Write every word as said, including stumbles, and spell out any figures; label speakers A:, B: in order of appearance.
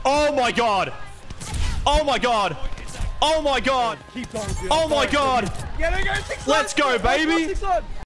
A: Oh my god. Oh my god. Oh my god.
B: Keep going, dude.
A: Oh my god.
B: Yeah, there you go. Six
A: Let's go, baby.